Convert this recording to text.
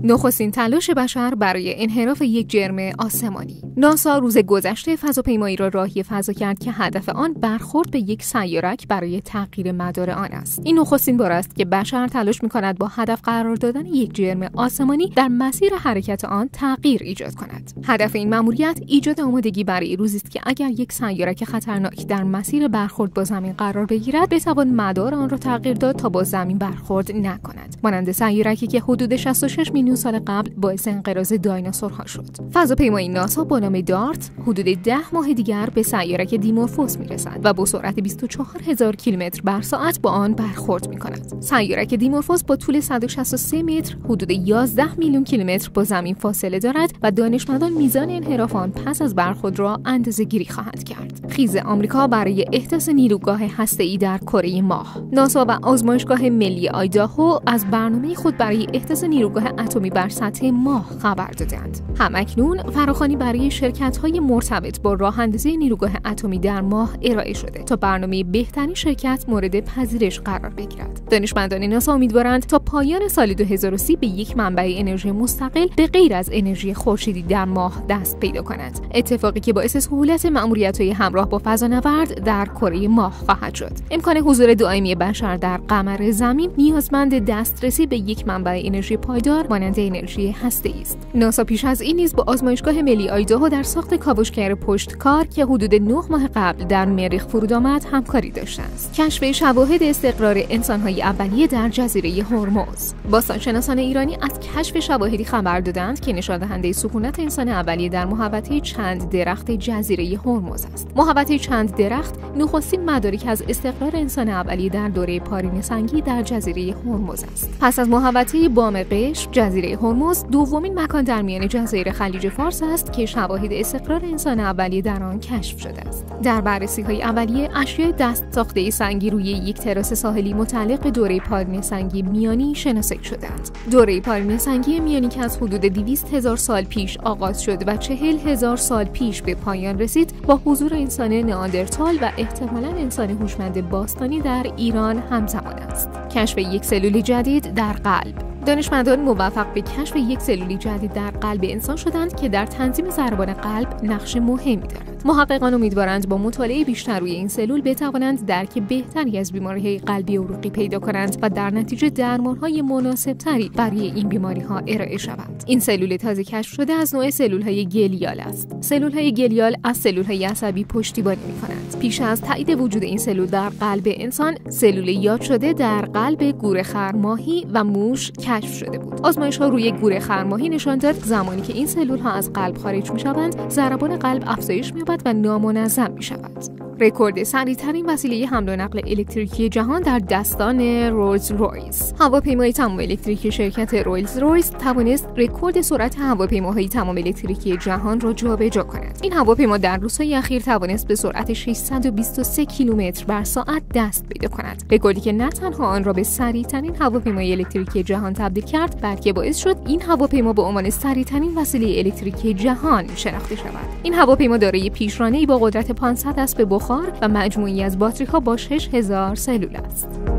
نخستین تلاش بشر برای انحراف یک جرم آسمانی. ناسا روز گذشته فضاپیمایی را راهی فضا کرد که هدف آن برخورد به یک سیارک برای تغییر مدار آن است. این نخستین بار است که بشر تلاش می‌کند با هدف قرار دادن یک جرم آسمانی در مسیر حرکت آن تغییر ایجاد کند. هدف این مأموریت ایجاد آمادگی برای روزی است که اگر یک سیارک خطرناک در مسیر برخورد با زمین قرار بگیرد، بتوان مدار آن را تغییر داد تا با زمین برخورد نکند. مانند سیارکی که حدود 66 میلیون سال قبل باعث انقراض دایناسورها شد. فضاپیمای ناسا با نام دارت حدود 10 ماه دیگر به سیارک دیمورفوس میرسد و با سرعت 24000 کیلومتر بر ساعت با آن برخورد میکند. سیارک دیمورفوس با طول 163 متر حدود 11 میلیون کیلومتر با زمین فاصله دارد و دانشمندان میزان انحراف آن پس از برخورد را اندازه‌گیری خواهند کرد. خیز آمریکا برای احداث نیروگاه هسته‌ای در کره ماه. ناسا و آزمایشگاه ملی آیداهو از برنامه خود برای احداث نیروگاه اتمی بر سطح ماه خبر دادند. همکنون فراخوانی برای شرکت‌های مرتبط با راه‌اندازی نیروگاه اتمی در ماه ارائه شده تا برنامه بهترین شرکت مورد پذیرش قرار بگیرد. دانشمندان ناسا امیدوارند تا پایان سال 2030 به یک منبع انرژی مستقل به غیر از انرژی خورشیدی در ماه دست پیدا کند. اتفاقی که باعث سهولت مأموریت‌های همراه با فضانورد در کره ماه خواهد شد. امکان حضور دائمی بشر در قمر زمین نیازمند دسترسی به یک منبع انرژی پایدار مانند انرژی هسته‌ای است. ناسا پیش از این نیز با آزمایشگاه ملی آیداهو در ساخت کاوشگر پشتکار که حدود 9 ماه قبل در مریخ فرود آمد همکاری داشته است. کشف شواهد استقرار انسان‌های اولیه در جزیره هرمز. باستانشناسان ایرانی از کشف شواهدی خبر دادند که نشان دهنده سکونت انسان اولیه در محوطه چند درخت جزیره هرمز است. محوطه چند درخت نخستین مدارک از استقرار انسان اولیه در دوره پارین سنگی در جزیره هرمز است. پس از محوطه بام قشم، جزیره هرمز دومین مکان در میان جزایر خلیج فارس است که شواهد استقرار انسان اولیه در آن کشف شده است. در بررسی‌های اولیه اشیاء دست ساخته سنگی روی یک تراس ساحلی متعلق به دوره پارین سنگی میانی شناسایی شدند. دوره پارین سنگی میانی که از حدود 200,000 سال پیش آغاز شد و 40,000 سال پیش به پایان رسید، با حضور انسان نئاندرتال و احتمالاً انسان هوشمند باستانی در ایران همزمان است. کشف یک سلول جدید در قلب. دانشمندان موفق به کشف یک سلول جدید در قلب انسان شدند که در تنظیم ضربان قلب نقش مهمی دارد. محققان امیدوارند با مطالعه بیشتر روی این سلول بتوانند درک بهتری از بیماری‌های قلبی عروقی پیدا کنند و در نتیجه درمان‌های مناسب‌تری برای این بیماری‌ها ارائه شود. این سلول تازه کشف شده از نوع سلول‌های گلیال است. سلول‌های گلیال از سلول‌های عصبی پشتیبانی می‌کنند. پیش از تایید وجود این سلول در قلب انسان، سلول یاد شده در قلب گورخر ماهی و موش کشف شده بود. آزمایش‌ها روی گورخر ماهی نشان داد زمانی که این سلول‌ها از قلب خارج می‌شوند، ضربان قلب افزایش می‌یابد و نامنظم می‌شود. رکورد سریع‌ترین وسیله حمل و نقل الکتریکی جهان در دستان رولز رویس. هواپیمای تمام الکتریکی شرکت رولز رویس توانست رکورد سرعت هواپیماهای تمام الکتریکی جهان را جابجا کند. این هواپیما در روزهای اخیر توانست به سرعت 623 کیلومتر بر ساعت دست پیدا کند. رکوردی که نه تنها آن را به سریع‌ترین هواپیمای الکتریکی جهان تبدیل کرد، بلکه باعث شد این هواپیما به عنوان سریع‌ترین وسیله الکتریکی جهان شناخته شود. این هواپیما دارای پیشرانه‌ای با قدرت 500 اسب بخار و مجموعی از باتری‌ها با 6000 سلول است.